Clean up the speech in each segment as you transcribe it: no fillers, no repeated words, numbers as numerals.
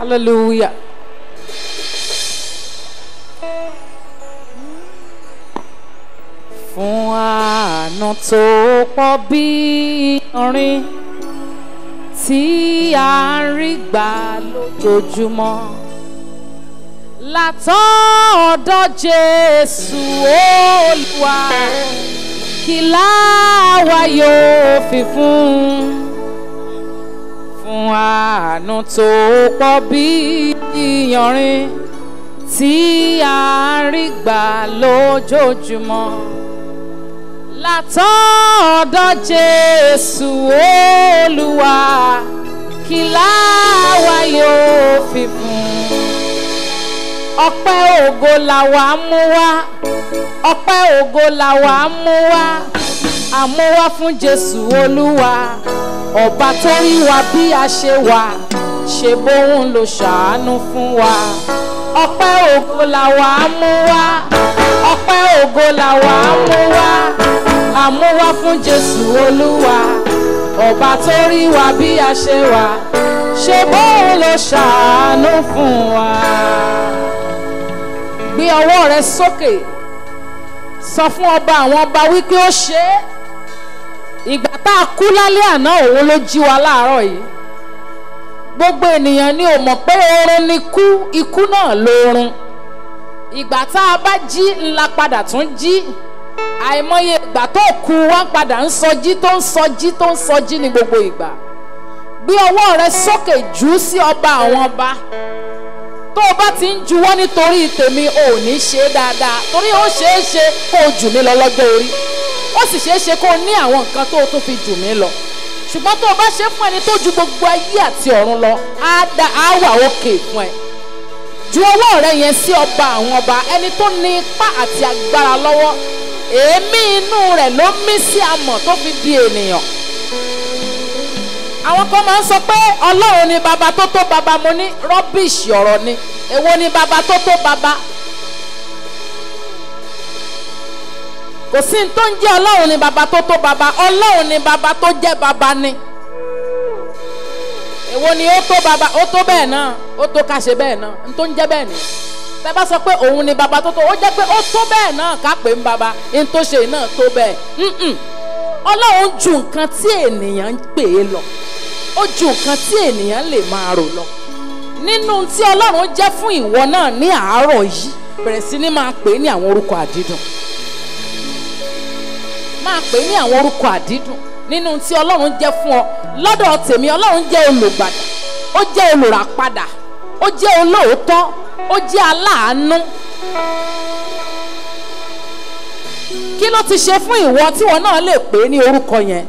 Hallelujah. Fún àánú tó pọ̀ bí iyanrìn tí a ń rí gbà lójoojúmọ́ látọ̀dọ̀ Jésù Olúwa, kí láwa yóò fi fún àánú tó pọ̀ bí iyanrìn tí a ń rí gbà lójoojúmọ́ látọ̀dọ̀ Jésù Olúwa, kí láwa yóò fi fún. Ọpẹ́ ògo làwa mú wá, ọpẹ́ ògo làwa mú wá, àmúwá fún Jésù Olúwa, ọba tó rí wa bí a ṣe wà, ṣe bóun ló ṣàánú fún wa. Ọpẹ́ ògo làwa mú wá, ọpẹ́ ògo làwa mú wá, àmúwá fún Jésù Olúwa, ọba tó rí wa bí a ṣe wà, ṣe bóun ló ṣàánú fún wa. Gbé ọwọ́ rẹ sókè, sọ fún ọba àwọn ọba wípé ó ṣe é. Ìgbà tá a kú lálẹ́ àná òun ló jí wa láàárọ̀ yìí. Gbogbo ènìyàn ni ò mọ̀ pé oorun ni kú, ikú náà lóorun. Ìgbà tá a bá jí ńlá padà tún jí. Àìmọye ìgbà tó kú wá padà ń sọjí tó ń sọjí tó ń sọjí ní gbogbo ìgbà. Gbé ọwọ́ rẹ sókè jù sí ọba àwọn ọba. Tó o bá ti ń juwọ́ nítorí tèmi ò ní ṣe dáadáa, torí ó ṣeé ṣe kó o jù mí lọ lọ́jọ́ orí, ó sì ṣeé ṣe kó o ní àwọn nǹkan tó o tún fi jù mí lọ. Ṣùgbọ́n tó o bá ṣe fún ẹni tó ju gbogbo ayé àti ọ̀run lọ, á wà òkè fún ẹ. Ju ọwọ́ rẹ yẹn sí ọba àwọn ọba, ẹni tó ní ipá àti agbára lọ́wọ́. Èémí inú rẹ̀ ló mí sí amọ̀ tó fi di ènìyàn. Àwọn kan máa ń sọ pé Ọlọ́run ni baba tó tó baba. Mo ní rọ́bìṣì ọ̀rọ̀ ni. Èwo ni baba tó tó baba? Kò sí ní tó ń jẹ́ Ọlọ́run ni baba tó tó baba. Ọlọ́run ni baba tó jẹ́ baba ni. Èwo ni ó tó baba? Ó tó bẹ́ẹ̀ náà, ó tó ká ṣe bẹ́ẹ̀ náà, ní tó ń jẹ́ bẹ́ẹ̀ ni. Tẹ́ bá sọ pé òun ni baba tó tó, ó jẹ́ pé ó tó bẹ́ẹ̀ náà ká pè ń baba, ní tó ṣe náà tó bẹ́ẹ̀. Ọlọ́run ju nǹkan tí ènìyàn ń pè é lọ, ó ju nǹkan tí ènìyàn lè máa rò lọ. Nínú tí Ọlọ́run jẹ́ fún ìwọ náà ní àárọ̀ yìí, bẹ̀rẹ̀ sí ní máa pè é ní àwọn orúkọ àdídùn. Máa pè é ní àwọn orúkọ àdídùn. Nínú tí Ọlọ́run jẹ́ fún ọ lọ́dọ̀ tèmi, Ọlọ́run jẹ́ olùgbàdà, ó jẹ́ olùràpadà, ó jẹ́ olóòótọ́, ó jẹ́ aláàánú. Kí ló ti ṣe fún ìwọ tí wọn náà lè pè é ní orúkọ yẹn?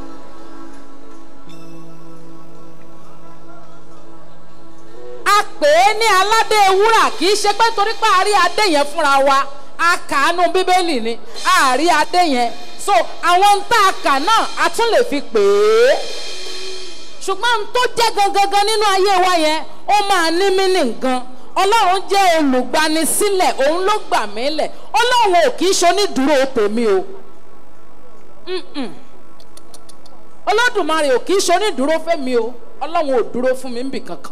A pè é ní aládé wúrà, kì í ṣe pé torí pé a rí adé yẹn fúnra wa, a kà á nú Bíbélì ni, a rí adé yẹn. So àwọn ń tá a kà náà a tún lè fi pè é. Ṣùgbọ́n n tó jẹ́ gangan nínú ayé wa yẹn, ó máa ní meaning gan. Ọlọ́run jẹ́ olùgbanisílẹ̀, òun ló gbà mí lẹ̀. Ọlọ́run ò kì í ṣonídùúró tèmi o. Olódùmarè ò kì í ṣonídùúró fẹ́mi o. Ọlọ́run ò dúró fún mi níbì kankan.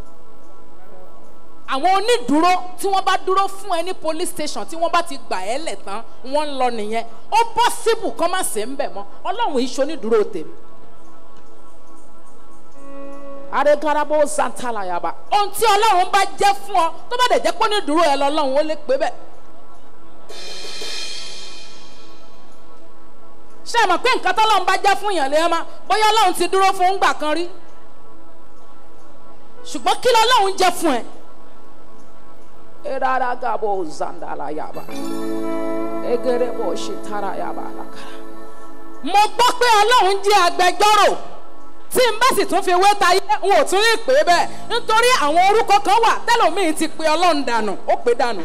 Àwọn onídùúró tí wọ́n bá dúró fún ẹ ní police station, tí wọ́n bá ti gbà ẹ́ lẹ̀ tán, wọ́n ń lọ nìyẹn. Ó possible kán má ṣe ń bẹ̀ mọ́. Ọlọ́run ì ṣonídùúró tèmi. Aregarabo santala yaba. Ohun tí Ọlọ́run bá jẹ́ fún ọ, tó bá dẹ̀ jẹ́ pé onídùúró ẹ lọ́lọ́run, ó lè pé bẹ́ẹ̀. Ṣé ẹ mọ̀ pé nǹkan tọ́lọ́run bá jẹ́ fún yàn lè má, bóyá Ọlọ́run ti dúró fún ńgbà kan rí. Ṣùgbọ́n kí lọ́lọ́run jẹ́ fún ẹ? Eraragabo zandala yaba. Egerebo shitara yaba lakara. Mo gbọ́ pé Ọlọ́run jẹ́ agbẹjọ́rò. Tí n bá sì tún fi wé tayé, n ò tún lè pè é bẹ́ẹ̀. Nítorí àwọn orúkọ kan wà tẹ́lòmíì ti pe Ọlọ́run dànù, ó pè dànù.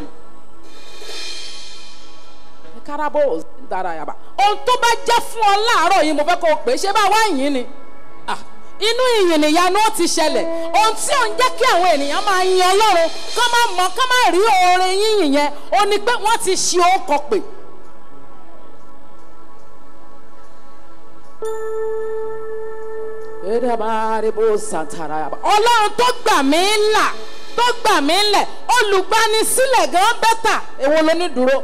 Karabo darayaba. Ohun tó bá jẹ́ fún ọ láàárọ̀ yìí mo fẹ́ kó o pè é, ṣé bá wá yìn ni? Inú ìyìn nìyanu ó ti ṣẹlẹ̀. Ohun tí ó ń jẹ́ kí àwọn ènìyàn máa yin Ọlọ́run, kán má mọ̀, kán má rí oore yíyìn yẹn, ó ní pé wọ́n ti ṣi orúkọ pè. Ọlọ́run tó gbà mí là tó gbà mí lẹ̀ olùgbanisílẹ̀ gan bẹ́tà èwo ló ní dúró.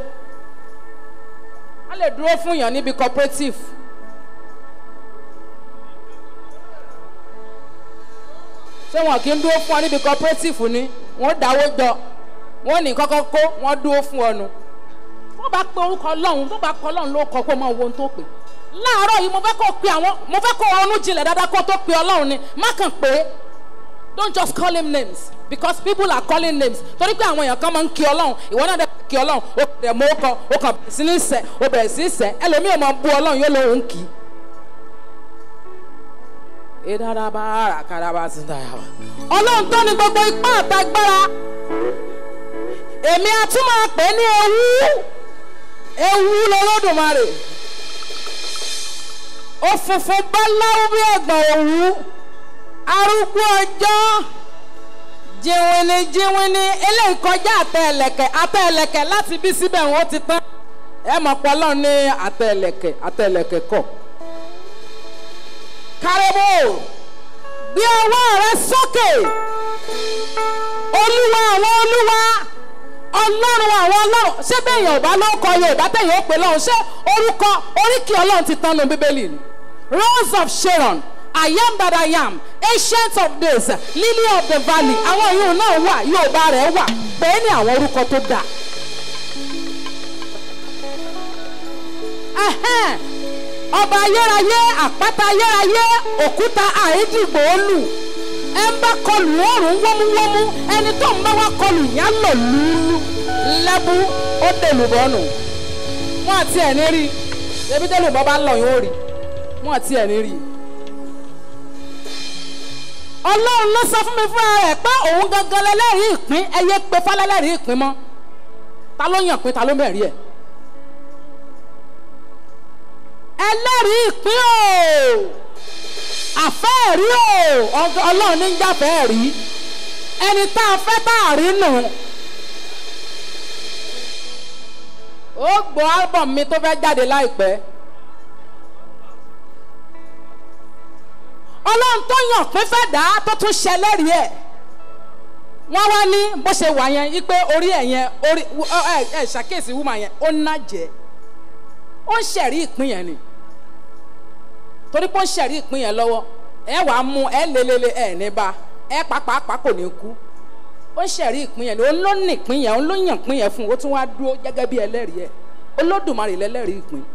A lè dúró fún yàn níbi cooperative. Ṣé wọn kì í dúró fún ọ níbi cooperative ni wọ́n dáwó jọ wọ́n ní kọ́kọ́ kó wọ́n dúró fún ọ nu. Wọ́n bá pe orúkọ Ọlọ́run tó bá kọ Ọlọ́run ló kọ kó mọ owó tó pè. Láàárọ̀ yìí mo fẹ́ kó ronú jinlẹ̀ dáadáa kó tó pe Ọlọ́run ni má kàn pé don't just call him names because people are calling names. Torí pé àwọn èèyàn kan máa ń kí Ọlọ́run ìwọ náà dẹ̀ kí Ọlọ́run ó bẹ̀rẹ̀ mọ́ ọkọ ó kàn bẹ̀rẹ̀ sí ní sẹ́ ó bẹ̀rẹ̀ sí ní sẹ́ ẹlòmíì ò máa bú Ọlọ́run yóò lóun kì í. Ọlọ́run tó ní gbogbo ipá àtagbára èmi a tún máa pè ní ewu l'Olódùmarè. Ó funfun báláwo bí ẹ̀gbọ̀n òwú arúgbó ọjọ́ jìnwìnì eléyìí kọjá àtẹ̀lẹ̀kẹ̀ láti bí síbẹ̀ wọ́n ti tán ẹ mọ̀ pé Ọlọ́run ní àtẹ̀lẹ̀kẹ̀ kọ̀. Kárẹ́bù gbé ọwọ́ rẹ sókè Olúwa àwọn olúwa Ọlọ́run àwọn ọlọ́run ṣé bẹ́ẹ̀ yẹn ò bá ló kọ Yorùbá tẹ̀yìn ó pè lọ́run ṣé orúkọ oríkì Ọlọ́run ti tán nu Bíbélì ni. Rose of Sharon, I am that I am, Ancient of Days, Lily of the Valley. Àwọn yòó náà wà Yorùbá rẹ̀ wà bẹ́ẹ̀ ni àwọn orúkọ tó dáa. Ọba ayérayé àpáta ayérayé òkúta àìdìgbòólù ẹ ń bá kọlù ọrùn wọ́múwọ́mú ẹni tó ń bá wá kọlù yá lò lúlú lẹ́bú ó dèlùbọ́nù wọ́n àti ẹ̀ ní rí ebi dèlùbọ́ bá lọ yóò rí wọ́n àti ẹ̀ ní rí. Ọlọ́run ló sọ fún mi fúnra rẹ̀ pé òun gangan lẹ́lẹ́rìí ìpín ẹyẹ pé fálẹ́lẹ́rìí ìpín mọ́ ta ló yàn pín ta ló mẹ̀rí ẹ̀. Ẹlẹ́rìí ìpín o àfẹ́ẹ̀rí o Ọlọ́run ní jáfẹ́ẹ̀rí ẹni tá a fẹ́ tá a rí nù. Ó gbọ́ álbọ̀m mi tó fẹ́ jáde láìpẹ́. Ọlọ́run tó yàn pín fẹ́ dá tó tún ṣẹlẹ́rìí ẹ̀. Wọ́n wá ní bó ṣe wà yẹn wípé orí ẹ̀ yẹn ẹ̀ ṣàkíyèsí wúmà yẹn ó ná jẹ́ ó ń ṣẹ̀rí ìpín yẹn ni torí pé ó ń ṣẹ̀rí ìpín yẹn lọ́wọ́ ẹ wàá mú ẹ lélele ẹ ní bá ẹ pàápàá kò ní kú ó ń ṣẹ̀rí ìpín yẹn ni òun ló ní ìpín yẹn òun ló yàn ìpín yẹn fún un ó tún wá dúró gẹ́gẹ́ bí ẹlẹ́rìí ẹ̀ Olódùmarè lẹ́lẹ́rìí ìpín.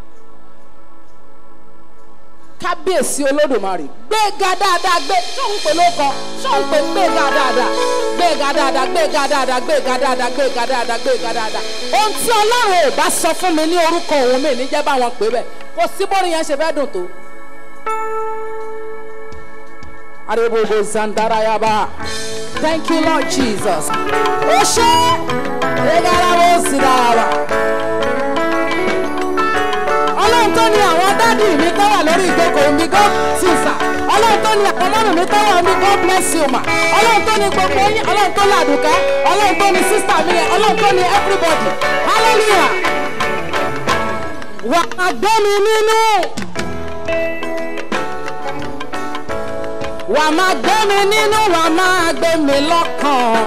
Kábíyèsí Olódùmarè gbéga dáadáa gbé sóhun pè lóko sóhun pè gbéga dáadáa gbéga dáadáa gbéga dáadáa gbéga dáadáa gbéga dáadáa gbéga dáadáa. Ohun tí Ọlọ́run ò bá sọ fún mi ní orúkọ òun mi ní jẹ́ báwọn pè bẹ́ẹ̀ kò sí bórin yẹn ṣe fẹ́ dùn tó. Arebobo Zandarayaba. Thank you Lord Jesus. Ó ṣe ẹgbẹ́ra ó sì dára. Ọlọ́run tó ní àwọn dádì mi tó wà lórí ìjókòó mi God sísà. Ọlọ́run tó ní àwọn mọ́mì mi tó wà mí God bless you ma. Ọlọ́run tó ní gbogbo yín Ọlọ́run tó làdùkẹ́ Ọlọ́run tó ní sísà mi yẹn Ọlọ́run tó ní everybody. Hallelujah. Wà á gbé mi nínú. Wà á máa gbé mi nínú wà á máa gbé mi lọ́kàn.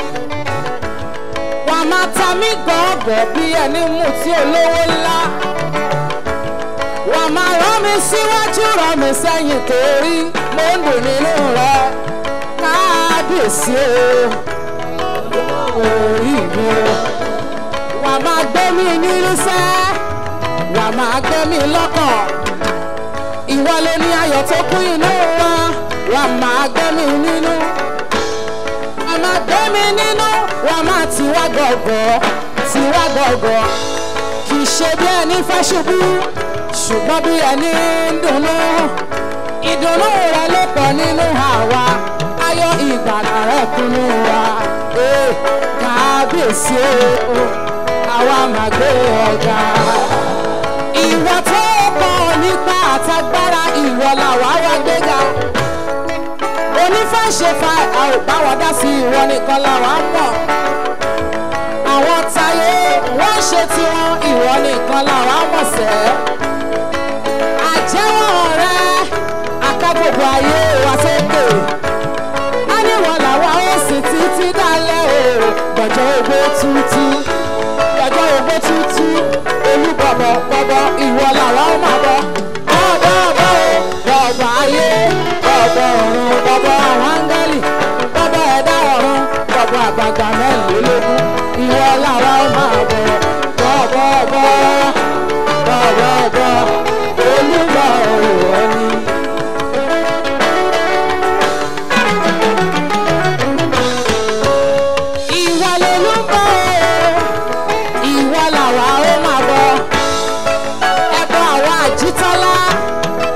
Wà á máa ta mí gọ̀ọ̀gọ̀ bí ẹni mú tí olówó ńlá. Wà á máa rán mi síwájú rán mi sẹ́yìn torí mo ń dùn nínú rẹ. Kábíyèsí o orí mi o. Wà á máa gbé mi nínú sẹ́. Wà á máa gbé mi lọ́kàn. Ìwọlé ní ayọ̀ tó kún inú wa. Wà á máa gbé mi nínú. Wà á máa gbé mi nínú. Wà á máa tiwá gọ̀gọ̀ tiwá gọ̀gọ̀. Kì í ṣe bí ẹni fẹ́ ṣubú ṣùgbọ́n bí ẹni ń dùnnú. Ìdùnnú rẹ ló pọ̀ nínú àwa. Ayọ̀ ìgbàlà rẹ kúnnú wa. Kábíyèsí o àwa máa gbé ọ̀gá. Ìwọ tó pọ̀ nípa àtagbára ìwọ làwa wá gbéga. Onífàṣẹfà a ò bá wọn dá sí ìwọ nìkan làwa mọ̀. Àwọn táyé wọ́n ṣe tiwọn ìwọ nìkan làwa mọ̀ sẹ́. Àjẹ́wọ́ rẹ aká gbogbo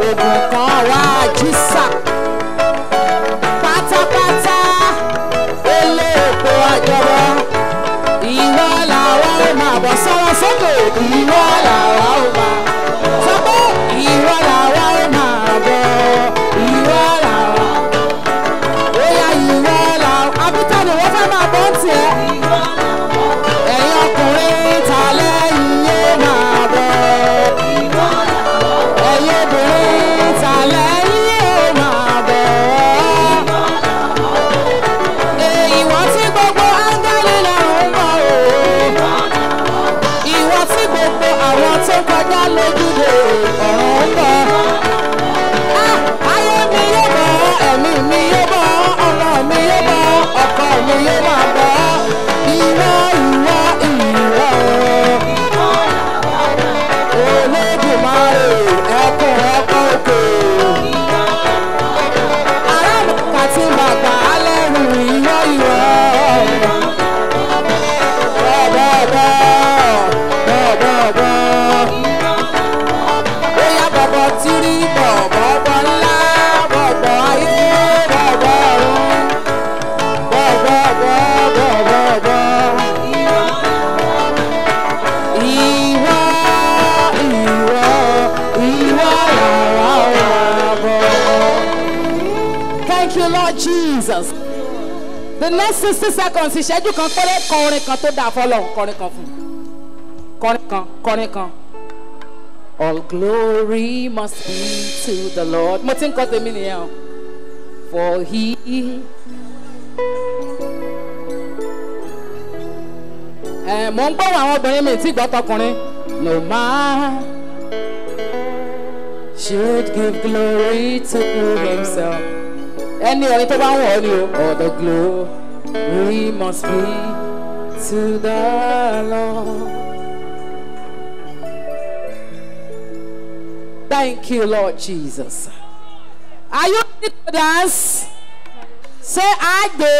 ogun kan wá jísà pátápátá eléèpo àjọwọ́ ìwọ làwa ó máa bọ̀ sọ̀rọ̀ sókè ìwọ làwa ó máa sọ pé ìwọ làwa ó máa bọ̀ ìwọ làwa ó yá ìwọ làwa abúta ni wọ́n fẹ́ máa bọ́ ń tiẹ̀ ẹ̀yin ọkùnrin ta lẹ́yìn yé máa bọ̀ ẹ̀yin obìnrin ta lẹ́yìn yé máa bọ̀ ìwọ tí gbogbo áńgẹ́lì lọ́rùn mọ́ o ìwọ tí gbogbo àwọn tó kọjá lójúde ọ̀run bọ̀ ayé mi yóò bọ̀ ẹ̀mí mi yóò bọ̀ ọmọ mi yóò bọ̀ ọkọ mi yóò máa bọ̀ ìwọ Olódùmarè ẹkùn òkè arábùkà tí bàbá alẹ́rù ìwọ bọ̀bọ̀bọ̀ bóyá bọ̀bọ̀ tí rí bọ̀bọ̀ ńlá bọ̀bọ̀ ayé bọ̀bọ̀ ọ̀run bọ̀bọ̀ Thank you, Lord Jesus. The next 60 seconds, ìṣẹ́jú kan péré kan orin kan tó dáa fọ́lọ́run kọrin kan fún kọrin kan. All glory must be to the Lord. Mo ti ń kọ́ tèmi nìyẹn o. For he mo ń gbọ́ àwọn obìnrin mi tí gbọ́ tọkùnrin. No man should give glory to himself. Ẹni orin tó bá ń wọ̀ ọ́ ni o. All the glory must be to the Lord. Thank you, Lord Jesus. Are you ready to dance? Say, I do.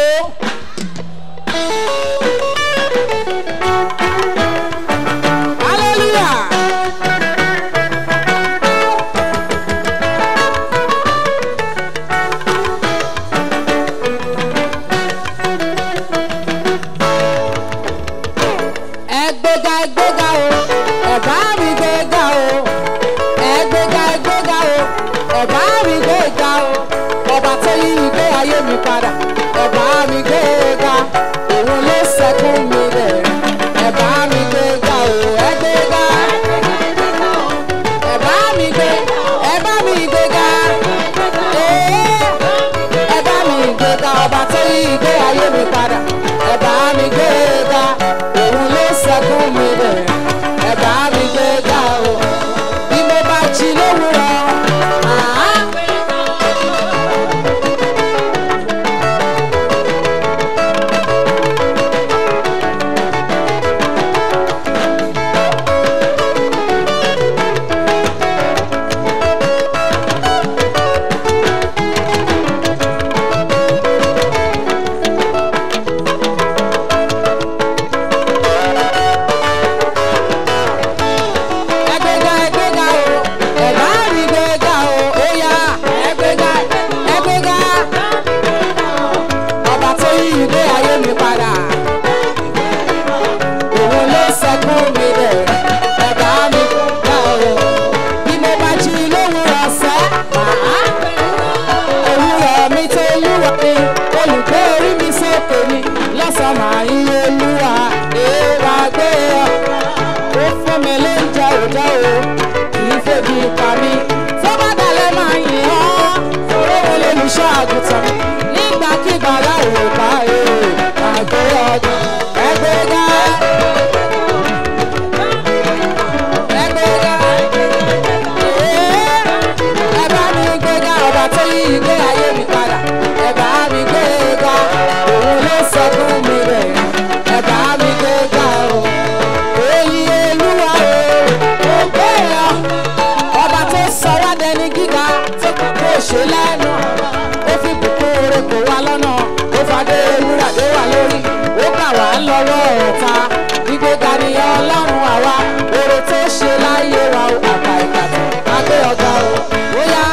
Hallelujah. Ẹgbẹ́ga o, ẹ̀bá mi gbéga o. Ẹgbẹ́ga o, ẹ̀bá mi gbéga o. Ọba tó yí ìgbé ayé mi padà, ẹ̀bá mi gbéga. Òun ló sẹ́kún mi rẹ̀, ẹ̀bá mi gbéga o. Ẹgbẹ́ga ẹ̀bá mi gbéga, ẹ̀bá mi gbéga. Ẹ̀bá mi gbéga, ọba tó yí ìgbé ayé mi padà, ẹ̀bá mi gbéga. Òun ló sẹ́kún mi rẹ̀, ẹ̀bá mi gbéga o. Bí mo bá jí lówùrọ̀. Ọlọ́run àwa, oore tó ṣe láyé wa, àgbà ìkàtọ̀, àgbẹ̀ ọ̀gá o, ó yá.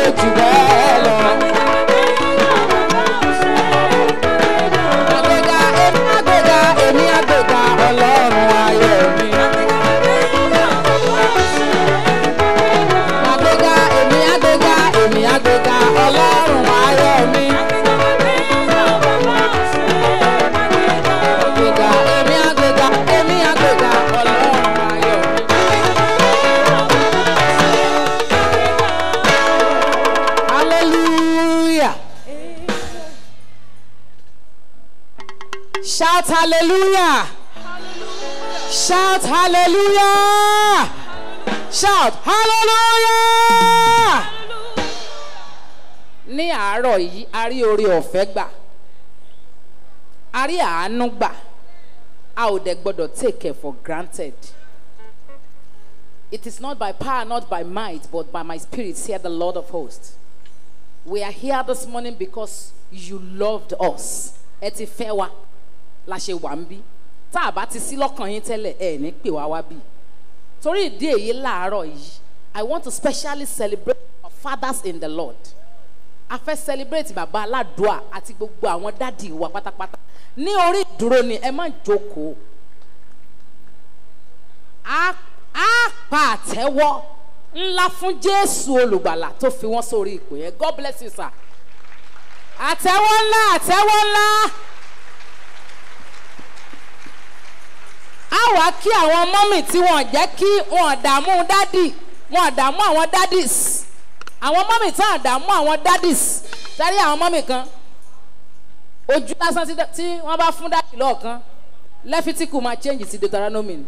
jù bẹ́ẹ̀ lọ. Àgbéga èmi àgbéga Ọlọ́run ayọ̀ mi. Àgbéga èmi àgbéga Ọlọ́run ayọ̀ mi. Àgbéga èmi àgbéga Ọlọ́run ayọ̀ mi. Hallelujah. Shout hallelujah. Shout hallelujah. Shout hallelujah. Ní àárọ̀ yìí a rí oore ọ̀fẹ́ gbà, a rí àánú gbà, a ò dẹ̀ gbọ́dọ̀ take it for granted. It is not by power, not by might, but by my spirit, said the Lord of hosts. We are here this morning because you loved us. Ẹ ti fẹ́ wa la ṣe wà ń bí. Tá a bá ti sí lọ́kàn yín tẹ́lẹ̀ ẹ ní pè wá wá bí. Torí ìdí èyí láàárọ̀ yìí, I want to specially celebrate our fathers in the Lord. A fẹ́ celebrate bàbá aládùá àti gbogbo àwọn dádì wa pátápátá. Ní orí ìdúró ni ẹ má jókòó. A pa àtẹ́wọ́ ńlá fún Jésù olùgbàlà tó fi wọ́n sórí ipò yẹn. God bless you, sir. Àtẹ́wọ́ ńlá, àtẹ́wọ́ ńlá. A wá kí àwọn mọ́mì tí wọ́n jẹ́ kí wọ́n dààmú dádì, wọ́n dààmú àwọn dádìs. Àwọn mọ́mì tí wọ́n dààmú àwọn dádìs. Sẹ́rí àwọn mọ́mì kan ojú lásán tí wọ́n bá fún dádì lọ́ọ̀kan Lẹ́fítíkù máa change sí Deuteronomy.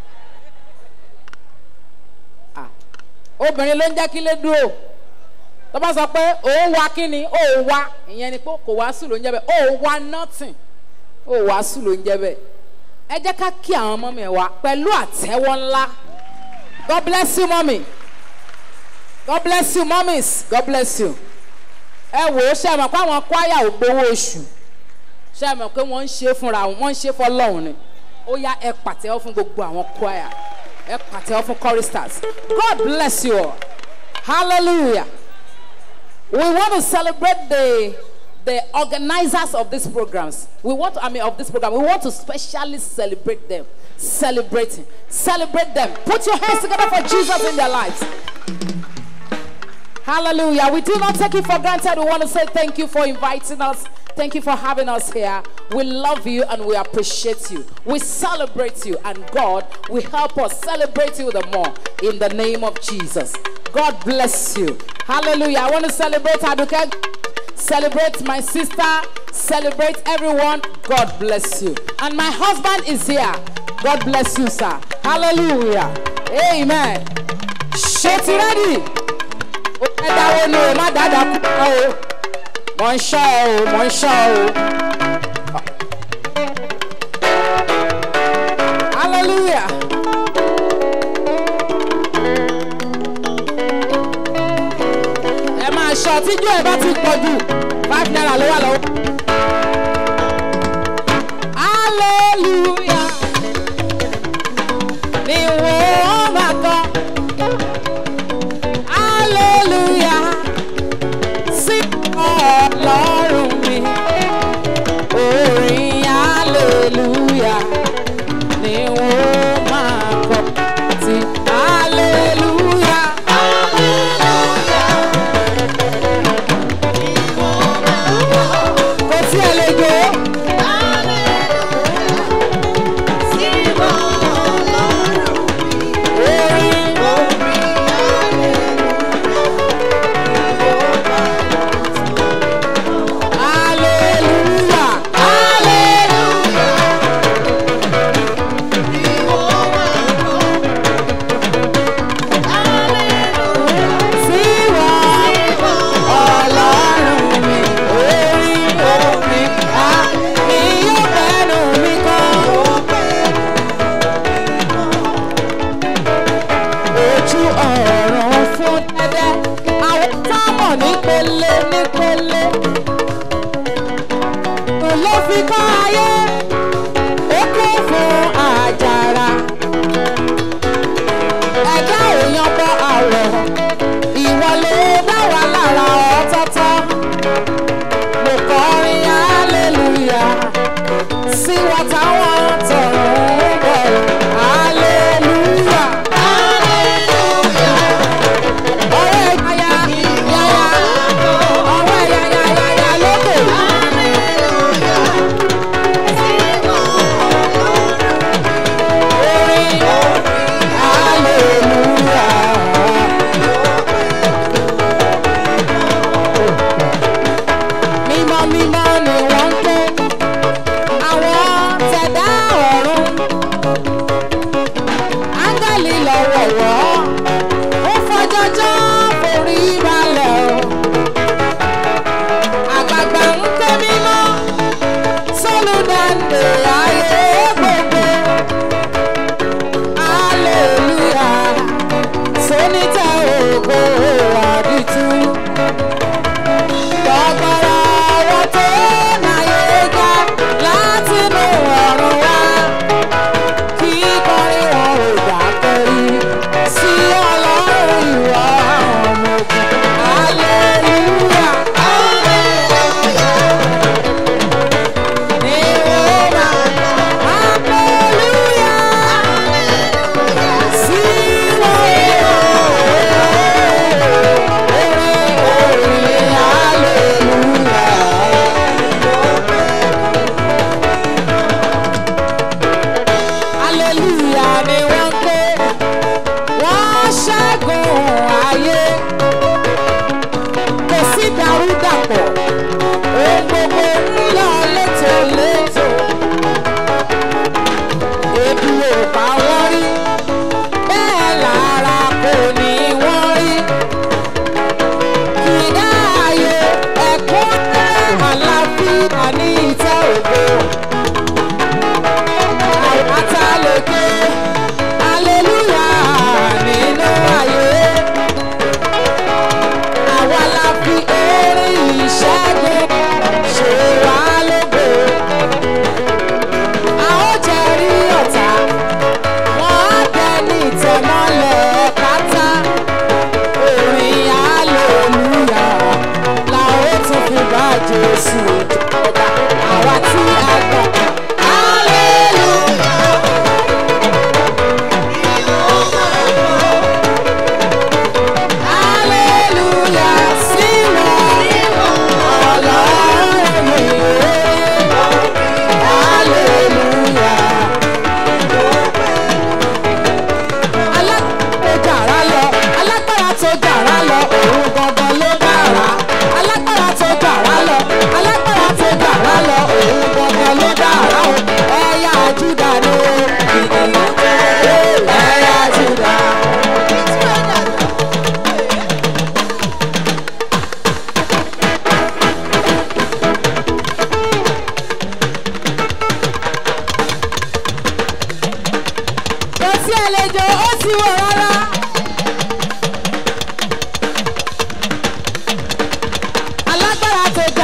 Obìnrin ló ń jẹ́ kí lé dúró. Tó bá sọ pé ó wá kí ni ó wá, ìyẹn ni pé kò wá sùn ló ń jẹ́ bẹ́ẹ̀, ó wá nothing, ó wá sùn ló ń jẹ́ bẹ́ẹ̀. Ẹ jẹ́ ká kí àwọn mọ́mì wa pẹ̀lú àtẹ́wọ́ ńlá. God bless you, mommy. God bless you, mommies. God bless you. Ẹ wò ó ṣe mọ̀ pé àwọn kwaya ò gbowó oṣù. Ṣe mọ̀ pé wọ́n ń ṣe fúnra wọn, wọ́n ń ṣe fọ́lọ́run ni. Ó yá ẹ pàtẹ́wọ́ fún gbogbo àwọn kwaya. Ẹ pàtẹ́wọ́ fún choristers. God bless you all. Hallelujah. We want to celebrate the organizers of these programs. We want to, of this program. We want to specially celebrate them. Celebrate them. Put your hands together for Jesus in their lives. Hallelujah. We do not take it for granted. We want to say thank you for inviting us. Thank you for having us here. We love you and we appreciate you. We celebrate you, and God will help us celebrate you the more in the name of Jesus. God bless you. Hallelujah. I want to celebrate Aduke, celebrate my sister, celebrate everyone. God bless you. And my husband is here. God bless you, sir. Hallelujah. Amen. Shut it ready. Hallelujah. Ẹ máa ṣọ́ tíjú ẹ bá ti pọ̀ jù $5 ló wà lọ́wọ́. Hallelujah. Ni wọ́n máa kọ́. Hallelujah. Sí Ọlọ́run mi. Orin hallelujah. Ni wọ́n máa kọ́. Sí hallelujah. Kò sí ẹ lè jó. Ìwọ ló dá wa lára.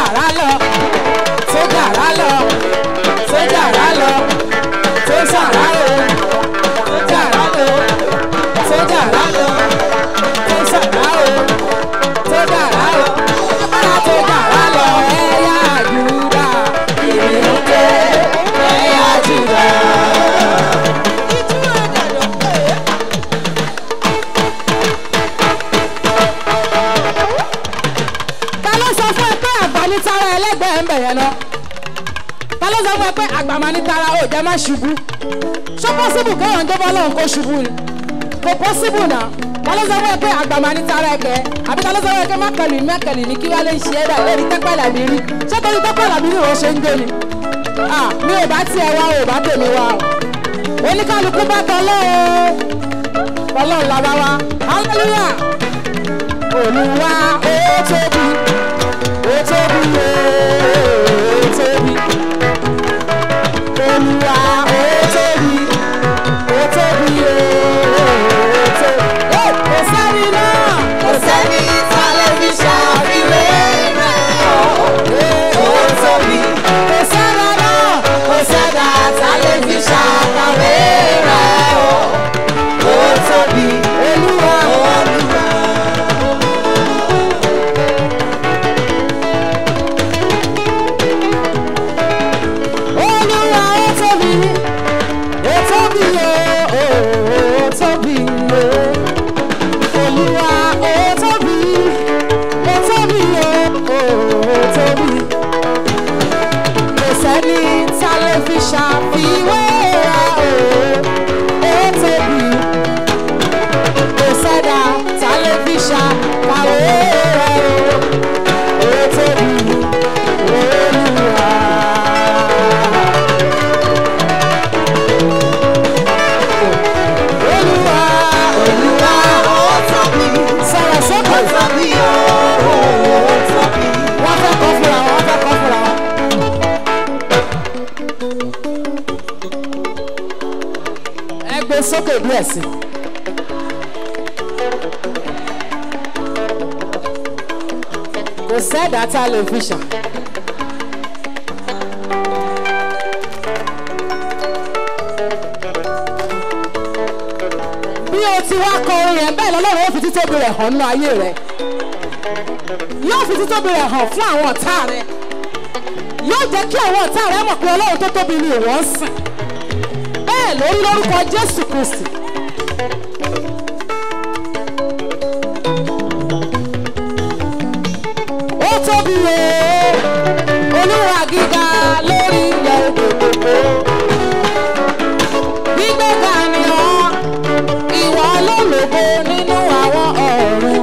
jàrá lọ tó jàrá lọ tó jàrá lọ tó jàrá lọ tó jàrá lọ tó jàrá lọ tó jàrá lọ tó jàrá lọ agbára tó jàrá lọ ẹ̀yà Júdà ìrìn dé ẹ̀yà Júdà. Tara ẹlẹgbẹ́ ń bẹ̀yẹn lọ ta ló sọ fún ẹ pé àgbàmọ́ ní tara ò jẹ́ má ṣubú ṣó pọ́sibù kéèyàn tó bọ́ lọ́hùn kó ṣubú ni kò pọ́sibù náà ta ló sọ fún ẹ pé àgbàmọ́ ní tara ẹ̀kẹ́ àbí ta ló sọ fún ẹ pé mẹ́kẹ̀lì ní kí wá lè ṣe é dà lórí tẹ́pẹ́ làbí rí ṣé torí tẹ́pẹ́ làbí rí òun ṣe ń jó ni mi ò bá tiẹ̀ wá ò bá tèmi wá o oníkálukú bá tọ́lọ́ làbá wa hallelujah Olúwa ó tóbi. Otobi Otobi Olúwa Otobi Otobi Otobi kò sẹ́ni náà kò sẹ́ni tẹlifíṣàn àfiwé rẹ̀ Otobi kò sẹ́dá náà kò sẹ́dá tẹlifíṣàn àkàwé rẹ̀ Otobi Olúwa Olúwa. Ṣàfiwé ó tóbi kò sẹ́dá tẹlifíṣàn kàwé ó tóbi Olúwa. Olúwa Olúwa ó tóbi sọ̀rọ̀ sókè ó tóbi ó tóbi. Wọ́n fẹ́ kọ́ fúnra wọn, wọ́n fẹ́ kọ́ fúnra wọn. Gbé sókè díẹ̀ sí. Kò sẹ́dá tẹlifíṣàn. Bí o ti wá kọ orin yẹn bẹ́ẹ̀ lọ́lọ́run ó fi títóbi rẹ̀ hàn nínú ayé rẹ̀. Yóò fi títóbi rẹ̀ hàn fún àwọn ọ̀tá rẹ̀. Yóò jẹ́ kí àwọn ọ̀tá rẹ̀ mọ̀ pé Ọlọ́run tó tóbi ni ìwọ ń sìn. Bẹ́ẹ̀ lórí lórúkọ Jésù Kristi. Ó tóbi o, Olúwa gíga lórí ilẹ̀ òdòdó. Gbígbéga ni ọ́, ìwọ olólùgbò nínú àwọn ọ̀run.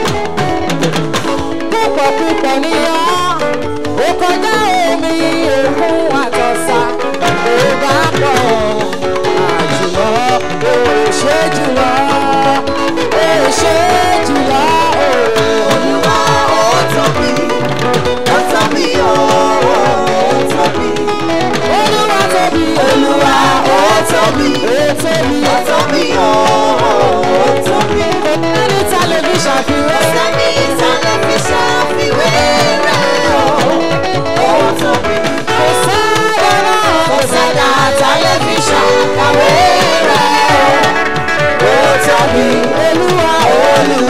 Púpọ̀ púpọ̀ ni ọ́, ó kọjá omi òkun àtọ̀sà, ó bá pọ̀. Ṣé jùlọ, ṣé jùlọ, Olúwa ó tóbi ó tóbi ó tóbi. Olúwa tóbi, Olúwa ó tóbi ó tóbi ó tóbi ó tóbi. Sẹ́ni tẹlifíṣàn fiwé, sẹ́ni tẹlifíṣàn fiwé rẹ̀ ó tóbi. Kò sẹ́dá náà, kò sẹ́dá tẹlifíṣàn kàwé rẹ̀. Olúwa Olúwa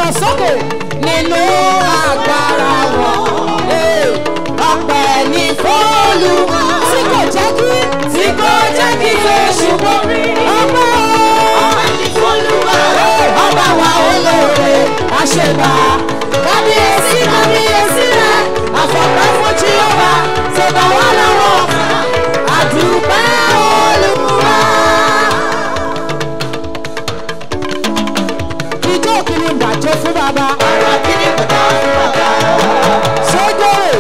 sọ̀rọ̀ sókè nínú agbára wọn. Ọpẹ́ ní f'Olúwa tí kò jẹ́ kí Èṣù borí. Ọpẹ́ ní f'Olúwa ọba wa olóore àṣebà. Kábíyèsí rẹ̀ àfọ̀pẹ́ fún Jèhófà tó bá wà lọ́wọ́ ọ̀fà. Àdúpẹ́ Olúwa. Ijó kìíní gbàjó fún bàbá. Ọ̀rọ̀ kìíní gbàjó fún bàbá. Sójó rè.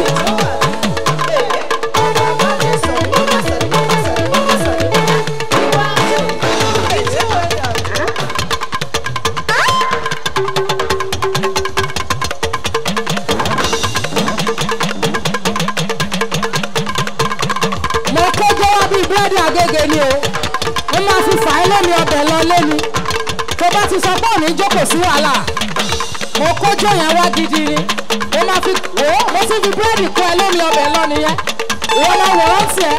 Búrẹ́dì Agége ni o, ó máa fi fà á lómi ọbẹ̀ lọ lémi. Tó bá ti sọ pé òní jókòó sí wàhálà, mo kójó yẹn wá gidi ni. Mo máa fi mo sì fi búrẹ́dì kó ẹ lómi ọbẹ̀ lọ nìyẹn. Ìwọ lọ wọ̀ ọ́ tiẹ̀.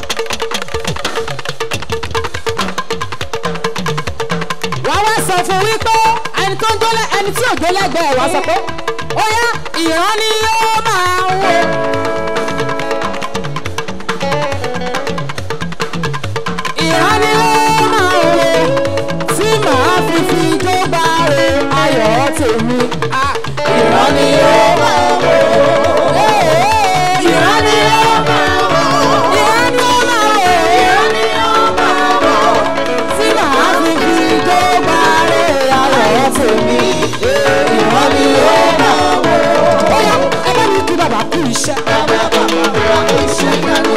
Wá wá sọ fún wípé ẹni tí ò jó lẹ́gbẹ̀ẹ́ wá sọ pé ó yá ìran ni yóò máa wò. Ìrànì ó máa wò tí màá fi jó gbáre ayọ̀ tèmi. Ìrànì ó máa wò. Ìrànì ó máa wò. Ìrànì ó máa wò. Ìrànì ó máa wò tí màá fi jó gbáre ayọ̀ tèmi. Ìrànì ó máa wò. Ó yá ẹ bá mi kí bàbá kú iṣẹ́. Bàbá kú iṣẹ́ yanu.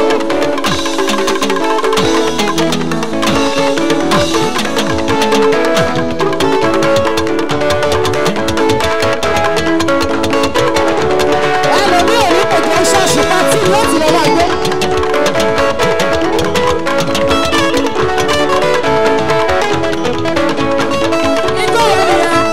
Ṣọ́ọ̀ṣì pátí yóò ti lọ́wọ́ gbé. Ijó wo ni ya?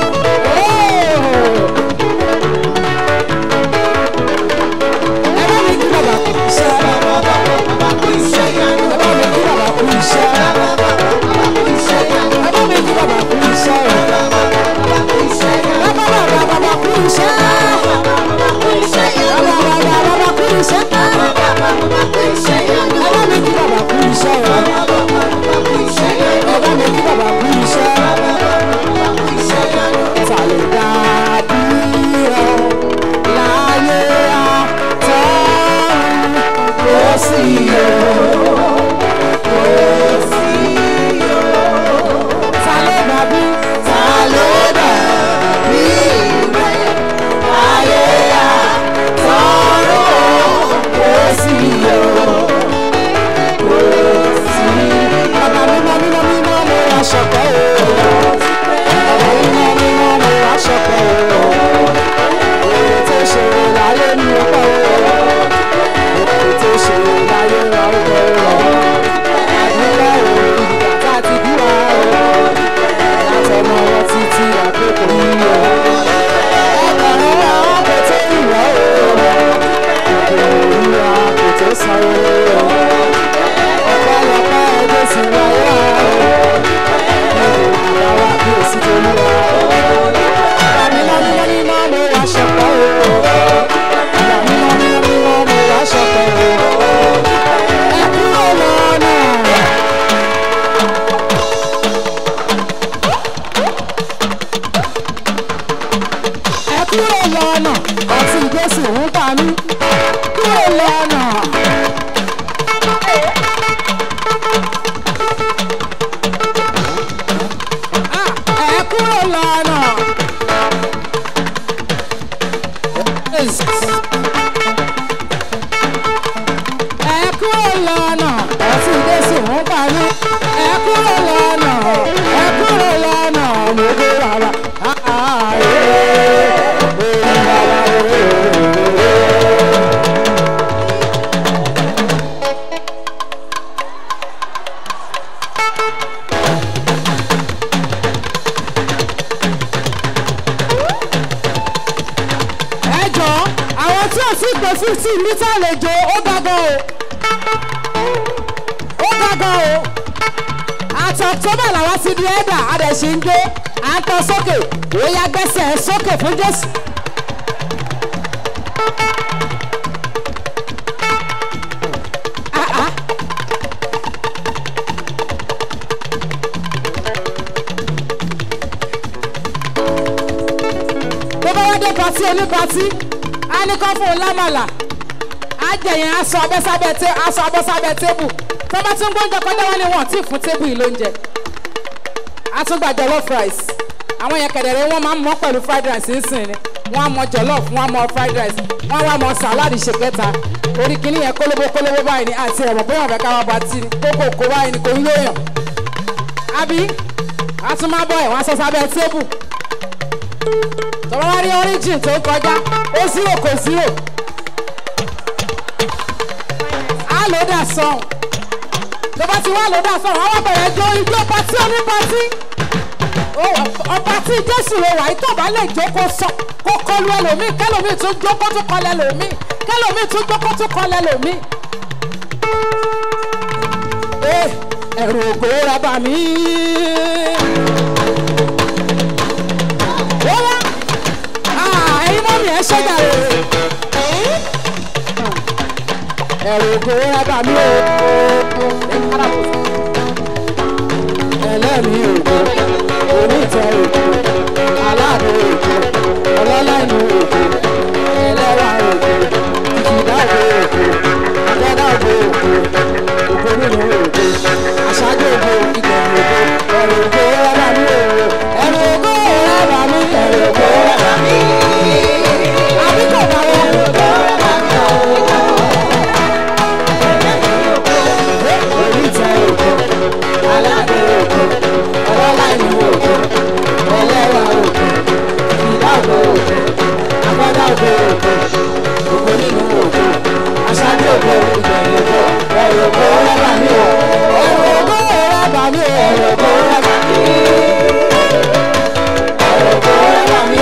Ẹ bá mi kí bàbá kú iṣẹ́. Bàbá kú iṣẹ́ yẹn. Ẹ bá mi kí bàbá kú iṣẹ́. Bàbá kú iṣẹ́ yẹn. Ẹ bá mi kí bàbá kú iṣẹ́. Bàbá kú iṣẹ́ yẹn. Bàbá kú iṣẹ́. Bàbá kú iṣẹ́ yẹn. Bàbá kú iṣẹ́. Ẹ bá mi kí bàbá kú iṣẹ́. Ẹ bá mi kí bàbá kú iṣẹ́. Ta ló dàbí rẹ̀ láyé àtọ́run? Kò sí o. Ta ló dàbí? Ta ló dàbí rẹ̀ láyé àtọ́run? Kò sí o. Bàbá mímọ́ mo wá ṣọpẹ́ o. Bàbá mímọ́ mo wá ṣọpẹ́ o. Èyí tó ṣe láyé ní ọpẹ́ o. Èyí tó ṣe láyé ní ọpẹ́ o. Àdúrà o, ìgbà tá a ti bí wa o. Látọmọ wọn títí àkókò yìí o. Ẹgbẹ̀rún wa kò tó ìwọ́ o. Ìgbèrú wa kò tó sanwó o. Ọ̀pọ̀lọpọ̀ ẹgbẹ́ sì wáyé wa o. Ìgbèrú wa bí èsì tó lù wá o. Mímọ́ mo wá ṣọpẹ́ o. Mímọ́ mo wá ṣọpẹ́ o. Ẹ kúrò lọ́nà. Ẹ kúrò lọ́nà. Ọtí Jésù ń pa mí. Kúrò lọ́nà. Ẹ kúrò lọ́nà. Ẹ kúrò lọ́nà. Ọtí Jésù ń pa mí. Ẹ kúrò lọ́nà. Ẹ kúrò lọ́nà. Mo dé rárá. Pé 50 mítà lè jò ó gbàgbọ́ o. Ó gbàgbọ́ o. àti October làwọn ti di ẹ̀dà adẹ̀sí ń jó à ń tọ́ sókè ó yá gbẹ́sẹ̀ sókè fún Jésù. tó bá wá dé pàtí onípàtí á ní kọ́ fún un lámàlà á jẹ̀yìn aṣọ abọ́sábẹ́ tébù tó bá tún gbóúnjẹ kọjá wọn ni wọn tí fún tébù yìí lóúnjẹ á tún gba jollof rice àwọn yẹn kẹ̀dẹ̀rẹ̀ wọ́n máa ń mọ́ pẹ̀lú fried rice nísìnyí ni wọ́n á mọ jollof wọ́n á mọ fried rice wọ́n á wá mọ salad ṣe kẹta orí kìíní yẹn kólóbó báyìí ni àti ẹ̀rọ bóyá ọ̀fẹ́ káwá bá tí ni kókó báyìí ni kò ń lóyàn àbí á tún máa bọ̀ ẹ̀ wọ́n á sọ sábẹ́ tébù tọ́wọ́ wá rí origin tó ń kọjá ó zero kò zero á ló dà sọ̀n tó bá ti wá ló dà sọ̀n wọ́n wá bẹ̀rẹ̀ jó ijó patí onípatí ọba tí Jésù lè wà tó bá lè jókòó sọ kó kọlu ẹlòmíì kẹlòmíì tún jókòó tún kọlẹ̀ lòmíì kẹlòmíì tún jókòó tún kọlẹ̀ lòmíì. ẹ̀rù ògo ra bà mí. ẹ̀yin mọ́mí ẹ̀ ṣẹ́jà rẹ̀. ẹ̀rù ògo ra bà mí o. ẹlẹ́mìí ògo onítẹ̀ ògo aláàbò ògo ọlọ́lá inú ògo ẹlẹ́wà ògo ìjìdá ògo àjẹ́dá ògo ògo nínú ògo aṣáájú ògo ìgbẹ̀yìn ògo ẹ̀rù ògo rẹ́bà mí ẹ̀rù ògo rẹ́bà mí ẹ̀rù ògo rẹ́bà mí àbíkọ̀ bá wọ́n ẹ̀rù ògo rẹ́bà mí onítẹ̀ ògo aláàbò ògo ọlọ́lá inú ògo ẹlẹ́wà ògo ìjìdá ògo àjẹ́dá ògo ògo nínú ògo aṣáájú ògo ìgbẹ̀yìn ògo ẹ̀rù ògo rẹ́bà mí ẹ̀rù ògo rẹ́bà mí ẹ̀rù ògo rẹ́bà mí ẹ̀rù ògo rẹ́bà mí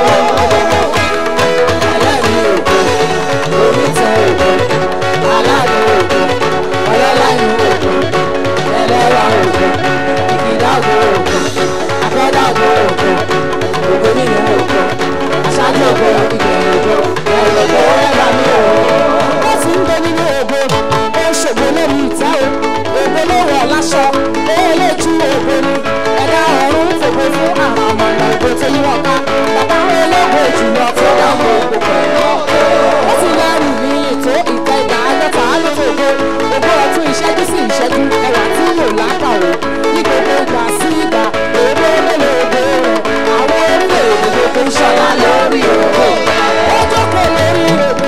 ẹlẹ́mìí ògo onítẹ̀ ògo aláàbò ògo ọlọ́lá inú ògo ẹlẹ́wà ògo ìjìdá ògo àjẹ́dá ògo ògo nínú ògo aṣáájú ògo ìgbẹ̀yìn ògo ẹ̀rù ògo rẹ́bà mí ó ti ń bẹ nínú ògo ó ṣògo lórí ìtẹ́ ògo ló wọ̀ láṣọ ó lójú ògo ni ẹ̀dá ọ̀run fògo fún àwọn ọmọ ògo tó yí wọn ká bàbá ológo jùlọ tó dáhùn ògo ó ti lẹ́rù ní ètò ìtẹ́ ìgbà àádọ́ta àádọ́ta ògo ọtún ìṣẹ́jú sí ìṣẹ́jú ẹwà tí yóò lápàwọ̀ ní gbogbo ìgbà sí ìgbà ògo mélòó ògo rẹ̀ àwọn orílẹ̀-èdè gbogbo ìṣọ̀lá lórí ògo ó jókòó lórí ògo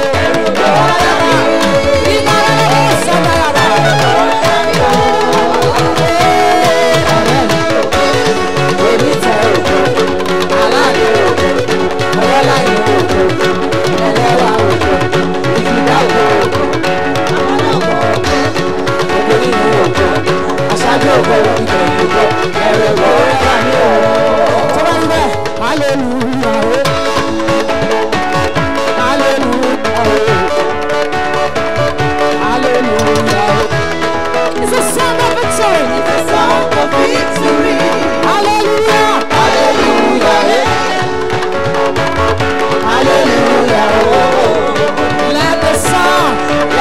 It's a song of victory. It's a song of victory. Hallelujah. Hallelujah. Hallelujah. Let the sound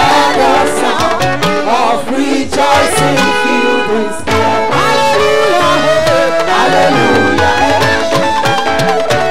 of rejoicing fill this world. Hallelujah. Hallelujah.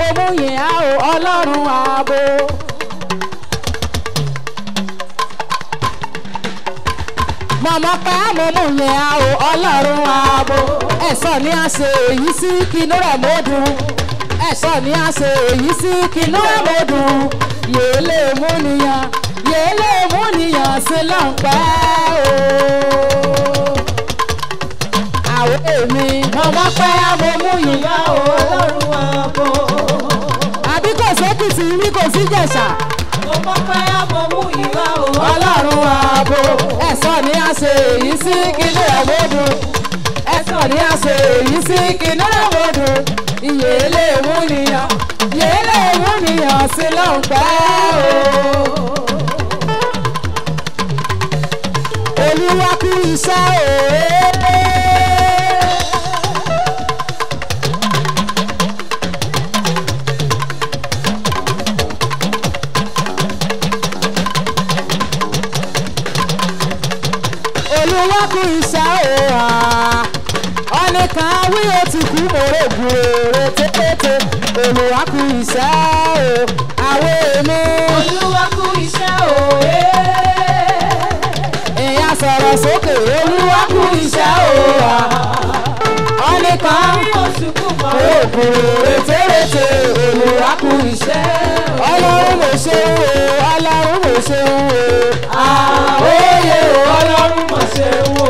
mo mú yìn á o ọlọ́run ààbò. mọ̀mọ́ pẹ́ mo mú yìn á o ọlọ́run ààbò. ẹ̀sọ́ ni a ṣe èyí sí kinú rẹ̀ mọ́dún. ẹ̀sọ́ ni a ṣe èyí sí kinú rẹ̀ mọ́dún. yèlé mú nìyàn sí lọ́npẹ́ o. àwọn èmi mọ̀mọ́ pẹ́ mo mú yìn á o ọlọ́run ààbò. àbí kò sókìtì rí kò sí jẹ̀ṣà. mọ̀mọ́ pẹ́ mo mú yìn á o ọlọ́run ààbò. ẹ̀sọ́ ni a ṣe èyí sí kinú rẹ̀ mọ́dún. ẹ̀sọ́ ni a ṣe èyí sí kinú rẹ̀ mọ́dún. yèlé mú nìyàn sí lọ́npẹ́ o. olúwa kú iṣẹ́ òwe. olúwa kú iṣẹ́ òwà ọ̀nìkan wí ó ti kú mòrògùn èrè tètè. olúwa kú iṣẹ́ o àwọn èmi. olúwa kú iṣẹ́ òwe. èèyàn sọ̀rọ̀ sókè olúwa kú iṣẹ́ òwà ọ̀nìkan wí ó ti kú mòrògùn èrè tètè. olúwa kú iṣẹ́ ọlọ́run mo ṣe ń wo ọlọ́run mo ṣe ń wo. àwòye ọlọ́run mo ṣe ń wo.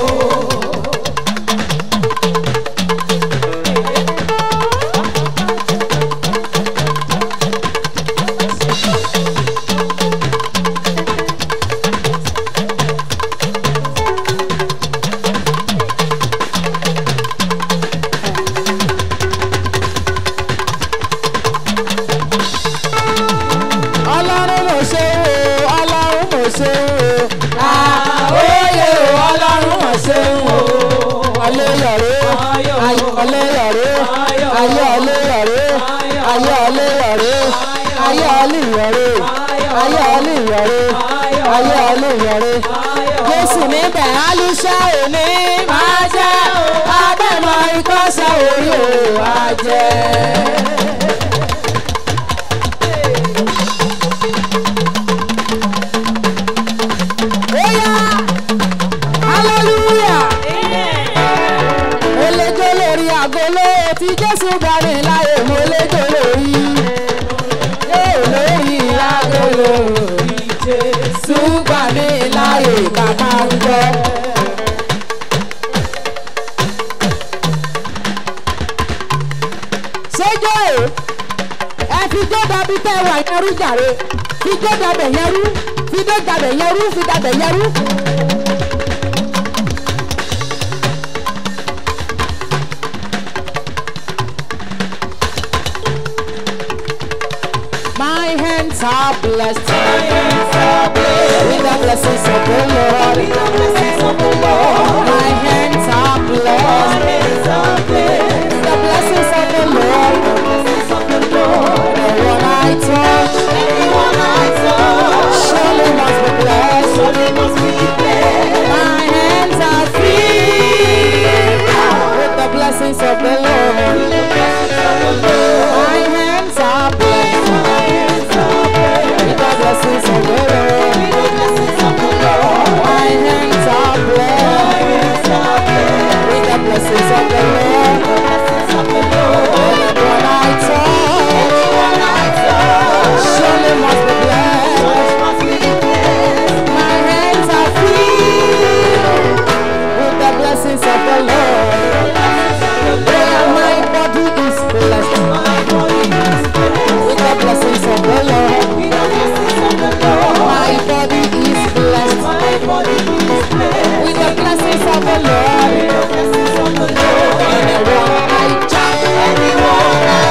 Jésù níbẹ̀ alúṣẹ́ òní máa jẹ́ abẹ́mọ̀ ìkọ́ṣẹ́ orí òun á jẹ́. Óyá hallelujah mo lè jó lórí àgolo tí Jésù bá mi láyé mo lè jó lórí àgolo tí Jésù bá mi láyé bàbá ń gbọ́. ṣéjọ́ ẹ fi jó dàbí tẹ́ wà yẹn rú jàre fi jó dàbẹ̀ yẹn rú fi dé dàbẹ̀ yẹn rú fi dàbẹ̀ yẹn rú. My hands are blessed. My hands are blessed with the blessings of the Lord. With the blessings of the Lord. My hands are blessed. My hands are blessed with the blessings of the Lord. The blessings of the Lord. Everyone I touch, surely must be blessed. Surely must be blessed. My hands are filled with the blessings of the Lord. With the blessings of the Lord. My hands are blessed. With the blessings of the Lord. My hands are blessed. With the blessings of the Lord. Everyone I touch, surely must be blessed. My hands are filled with the blessings of the Lord. My body is blessed with the blessings of the Lord. My body is blessed with the blessings of the Lord. Anyone I jump, anyone I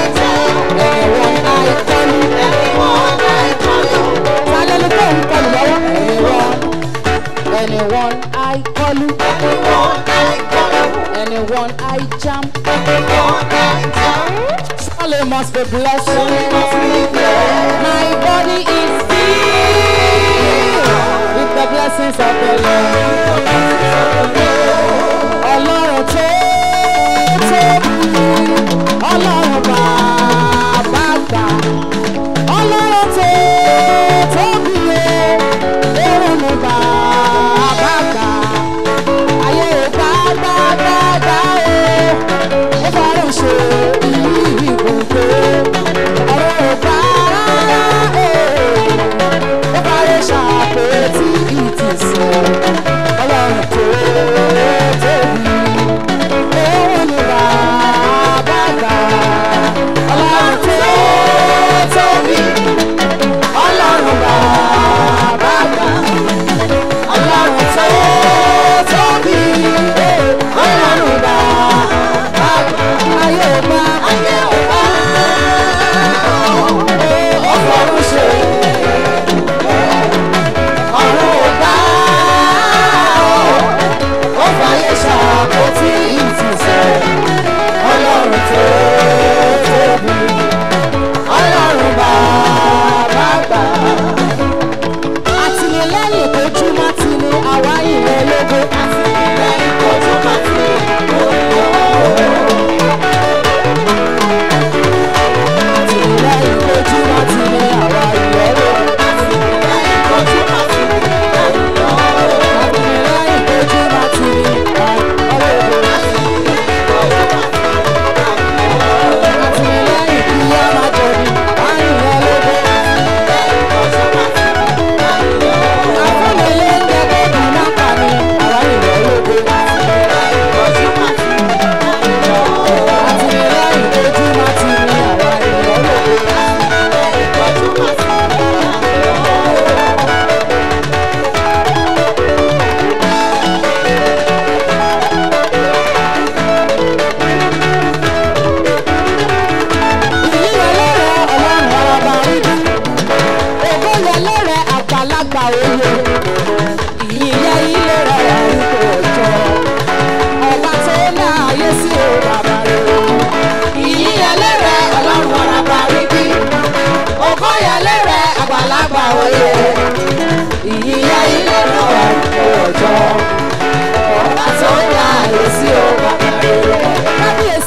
anyone I call you, anyone I jump, surely must be blessed. My body is filled with the blessings of the Lord. Ọlọ́run tó tóbi, Ọlọ́run bàbá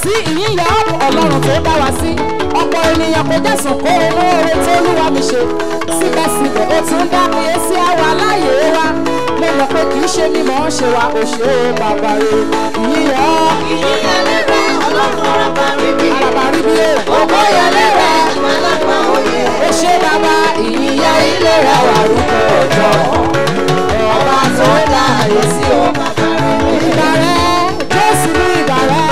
sí ìyìn yẹ ọlọ́run tó dá wa sí ọ̀pọ̀ ènìyàn kò jẹ́sùn kó owó oore tó olúwa mi ṣe síbẹ̀síbẹ̀ ó tún dá iye sí àwa láyé wa mo mọ̀ pé kì í ṣe mímọ́ ṣe wa kò ṣe é bàbá rẹ̀ ìyìn yẹ ìyìn yẹ lẹ́rẹ̀ ọlọ́run arabaríbi ògo yẹ lẹ́rẹ̀ àgbàlagbà òye ó ṣe bàbá ìyìn yẹ ilé rẹ̀ wà rúkọ ọjọ́ ọba tó dá ayé sí o bàbá rẹ̀. ìgbà rẹ̀ Jésù ní ìgbà rẹ̀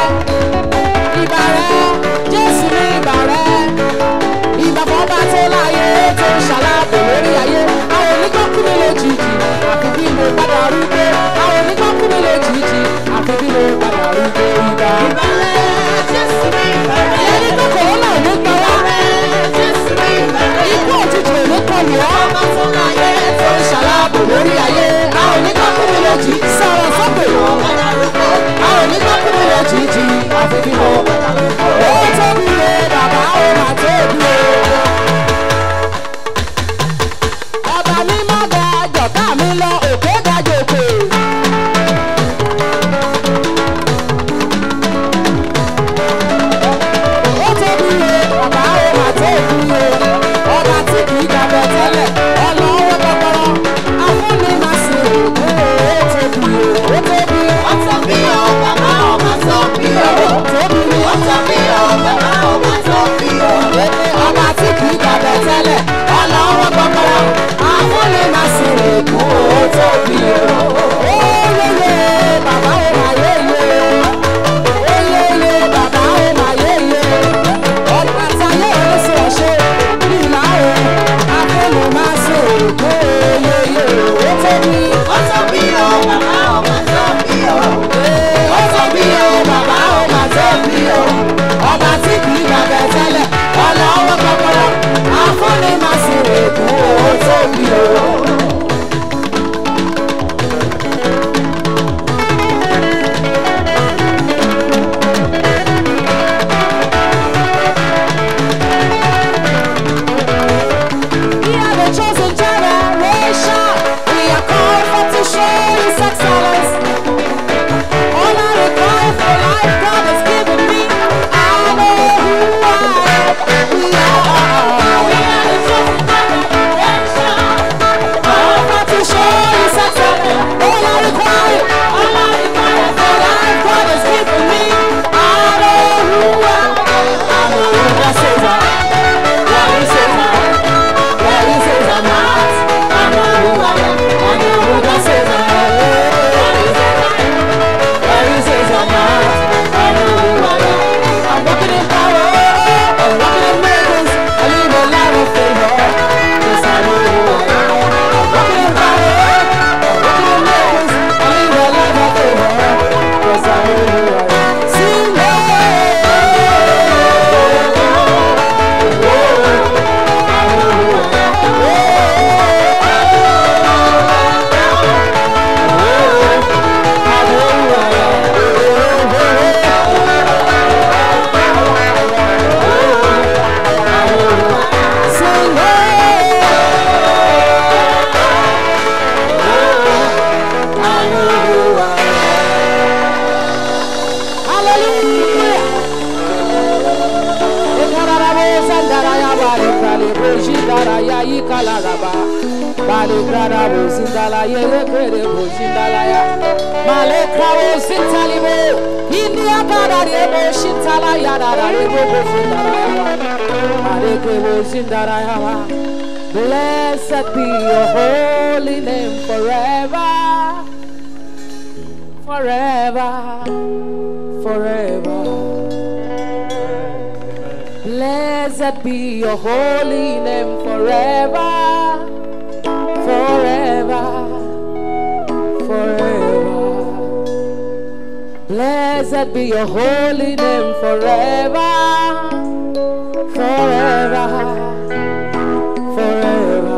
Jésù ní ìgbà rẹ̀ ìgbà fọ́ba tó láyé tó ń ṣàlàbò lórí ayé àwọn oníkan kú mi lójijì àfi bí mo padà rúgbó àwọn oníkan kú mi lójijì àfi bí mo padà rúgbó ìgbà. ìbàrẹ̀ Jésù ní ìbàrẹ̀. ẹni tó kòrónà ò ní pa wá Jésù ní ìbàrẹ̀. ikú òjijì ò ní kọlù wá ọba tó láyé tó ń ṣàlàbò lórí ayé àwọn oníkan kú mi lójijì sọ̀rọ̀ sọ́pẹ̀ tó padà rúkọ. àwọn oníkan kú mi lójijì àfi bí mo padà rúgbó. ó tóbi lé bàbá ó mà tóbi lé. ọba mi má ga jọ̀ká mi lọ òkè ga jòkè. ó tóbi lé bàbá ó mà tóbi lé. ọba tí kì í dàbẹ̀ tẹ́lẹ̀ ọlọ́wọ́ gbọgbọrọ afúnni má sì rò ó tóbi lé ó tóbi lé. ọtọ bí o bàbá ọba tó bí o. tóbi lé ọtọ bí o bàbá ọba tó bí o. ọba tí kì í dàbẹ̀ tẹ́lẹ̀ ọlọ́wọ́ gbọgbọrọ afúnni má sì rò ó tóbi lé. ó yẹyẹ bàbá ó mà yẹyẹ. ó yẹyẹ bàbá ó mà yẹyẹ. ọba táyé oníṣẹ́ ọ̀ṣẹ́ nílá o afúnni má sì rò ó yẹyẹ ó tóbi. ọtọ bí o bàbá ọba tó bí o. ó tóbi o bàbá ó mà tóbi o. ọba tí kì í dàbẹ̀ tẹ́lẹ̀ ọlọ́wọ́ gbọgbọrọ afúnni má sì rò ó tóbi o. We are the chosen generation. We are called for to show His excellence. All I require for life, God has given me. I know who I am. We are the chosen generation. Called for to show His excellence. All I require for life, God has given me. I know who I am. I know who God says I am. What He says I am. Where He says I'm not, I know who I am. I know who God says I am. Where He says I'm not, I know who I am. I'm walking in power, I'm walking in miracles. I live a life of favor, 'cause I know who I am. I'm walking in power, I'm walking in miracles. I live a life of favor, 'cause I know who I am. Sing Blessed be your holy name forever, forever, forever. Blessed be your holy name forever, forever, forever. Blessed be your holy name forever, forever, forever.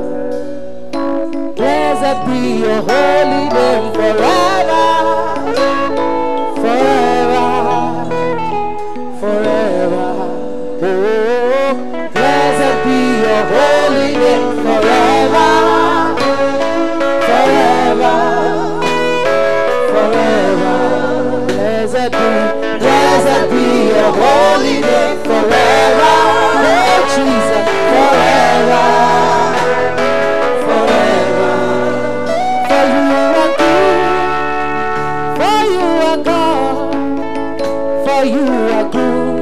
Blessed be your holy name forever, forever, forever. Oh, blessed be your holy name forever, forever, forever. Blessed be for you are good.